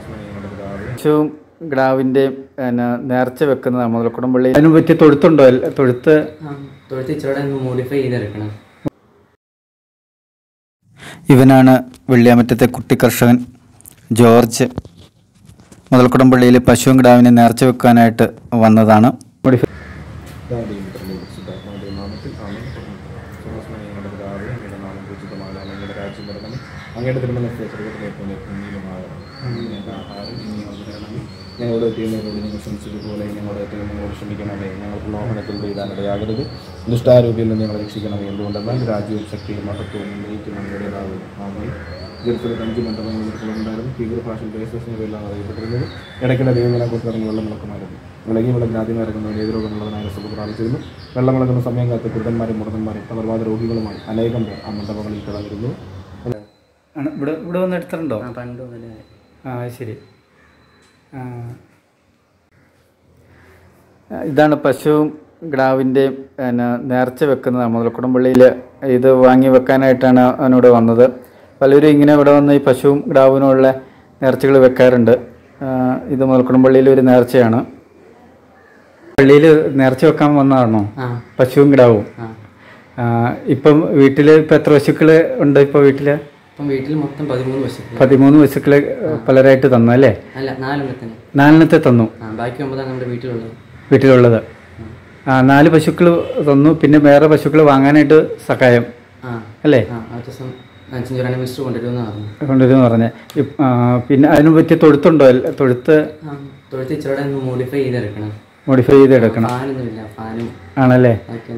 പശുവും ഗ്രാവിൻ്റെ നേർച്ച വെക്കുന്നത് മുതലക്കുടംപള്ളി അതിനെ പറ്റി തൊഴുത്തുണ്ടോ? തൊഴുത്ത് മോഡിഫൈ ചെയ്തെടുക്കണം. ഇവനാണ് വെള്ളിയാമറ്റത്തെ കുട്ടി കർഷകൻ ജോർജ്. മുതലക്കുടംപള്ളിയിൽ പശുവും ഗ്രാവിനെ നേർച്ച വെക്കാനായിട്ട് വന്നതാണ്. ഞങ്ങളുടെ എത്തിയുന്നതിനോട് നിങ്ങൾ ശ്രമിച്ചതുപോലെ ഞങ്ങളുടെ എത്തിയുന്നതിനോട് ശ്രമിക്കണമേ. ഞങ്ങൾക്ക് മോഹനത്തിൽ പെയ്താനിടയാകരുത്. ദുഷ്ടാരൂപിയിൽ നിന്ന് ഞങ്ങളെ രക്ഷിക്കണമേ. എന്തുകൊണ്ടെന്നാൽ രാജ്യവും ശക്തിയും മഹത്വവും നീറ്റും ഞങ്ങളുടേതാകും. ആമേൻ. ജെറുസലേമിൽ 5 മണ്ഡപങ്ങളുണ്ടായിരുന്നു. ഭീകരഭാഷയിൽ ദേശസ്നേഹമെല്ലാം അറിയപ്പെട്ടിരുന്നത്. ഇടയ്ക്കിടെ ദൈവങ്ങളെ കുറിച്ചിറങ്ങി വെള്ളമിളക്കുമായിരുന്നു. വിളകി വിളക്കിന് ആദ്യം ഇറങ്ങുന്നവൻ ഏതുരോഗമുള്ളതിനായ സുഖം പ്രാപിച്ചിരുന്നു. വെള്ളമിളക്കുന്ന സമയം കാത്ത് കുരുടന്മാരും മുടന്മാരും പകർവാദ രോഗികളുമായി അനേകം പേർ ആ മണ്ഡപങ്ങളിൽ കിടന്നിരുന്നു. ഇവിടെ വന്ന് എടുത്തിട്ടുണ്ടോ? ശരി. ഇതാണ് പശുവും ഗ്രാവിൻ്റെ നേർച്ച വെക്കുന്നത്. മുതലക്കുടംപള്ളിയിൽ ഇത് വാങ്ങി വെക്കാനായിട്ടാണ് അവനോട് വന്നത്. പലരും ഇങ്ങനെ ഇവിടെ വന്ന് ഈ പശുവും ഗ്രാവിനുമുള്ള നേർച്ചകൾ വെക്കാറുണ്ട്. ഇത് മുതലക്കുടംപള്ളിയിലെ ഒരു നേർച്ചയാണ്. പള്ളിയിൽ നേർച്ച വെക്കാൻ വന്നതാണോ പശുവും ഗ്രാവും? ഇപ്പം വീട്ടിൽ ഇപ്പം എത്ര പശുക്കൾ ഉണ്ട്? ഇപ്പോൾ വീട്ടിൽ മൊത്തം 13 പശുക്കളെ പലരായിട്ട് തന്നു അല്ലേ? 4 തന്നു. വീട്ടിലുള്ളത് 4 പശുക്കൾ തന്നു. പിന്നെ വേറെ പശുക്കൾ വാങ്ങാനായിട്ട് സഹായം അല്ലേ? കൊണ്ടുവരുമെന്ന് പറഞ്ഞേ. പിന്നെ അതിനെ പറ്റി തൊഴുത്തുണ്ടോ? തൊഴുത്ത് മോഡിഫൈ ചെയ്തെടുക്കണം ആണല്ലേ?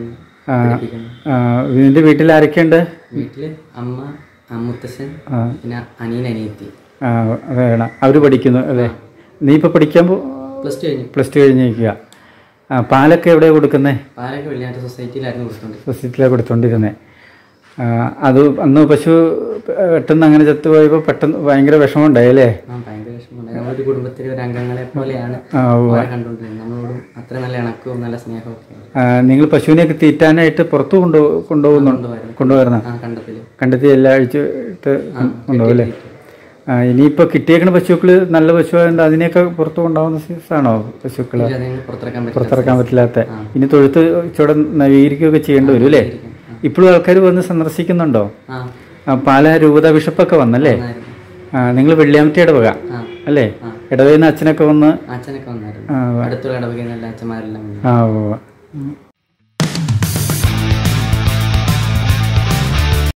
നിന്റെ വീട്ടിൽ ആരൊക്കെയുണ്ട്? വീട്ടില് അമ്മ, മുത്തശ്ശൻ, പിന്നെ അനിയൻ, അനിയത്തി. അവര് പഠിക്കുന്നു അല്ലേ? നീ ഇപ്പൊ പഠിക്കാൻ പ്ലസ് ടു കഴിഞ്ഞിരിക്കുക. പാലൊക്കെ എവിടെയാണ് കൊടുക്കുന്നത്? പാലൊക്കെ വെള്ളിയാഴ്ച സൊസൈറ്റിയിലാണ് കൊടുത്തോണ്ടിരുന്നത്. അത് അന്ന് പശു പെട്ടെന്ന് അങ്ങനെ ചത്തുപോയപ്പോൾ പെട്ടെന്ന് ഭയങ്കര വിഷമമുണ്ടായി അല്ലേ? ഒരു കുടുംബത്തിലെ ഒരു അംഗങ്ങളെ പോലെയാണ് നമ്മളോടും അത്ര നല്ല ഇണക്കവും നല്ല സ്നേഹവും. നിങ്ങൾ പശുവിനെയൊക്കെ തീറ്റാനായിട്ട് പുറത്ത് കൊണ്ടുവരുന്ന കണ്ടെത്തി എല്ലാ ആഴ്ചയിട്ട് കൊണ്ടുപോകും അല്ലേ? ഇനിയിപ്പോൾ കിട്ടിയേക്കണ പശുക്കൾ നല്ല പശുവായതുകൊണ്ട് അതിനെയൊക്കെ പുറത്ത് കൊണ്ടുപോകുന്ന സീസാണോ പശുക്കൾ? പുറത്തിറക്കാൻ പറ്റില്ലാത്ത. ഇനി തൊഴുത്ത് ഇച്ചിടെ നവീകരിക്കുകയൊക്കെ ചെയ്യേണ്ടി വരും അല്ലേ? ഇപ്പോഴും ആൾക്കാർ വന്ന് സന്ദർശിക്കുന്നുണ്ടോ? പാലാ രൂപത ബിഷപ്പൊക്കെ വന്നല്ലേ? നിങ്ങൾ വെള്ളിയാമറ്റ ഇടവക അല്ലേ? ഇടവകയിൽ നിന്ന് അച്ഛനൊക്കെ വന്ന് അടുത്തുള്ള ഇടവകയിൽ നിന്ന് അച്ഛന്മാരെല്ലാം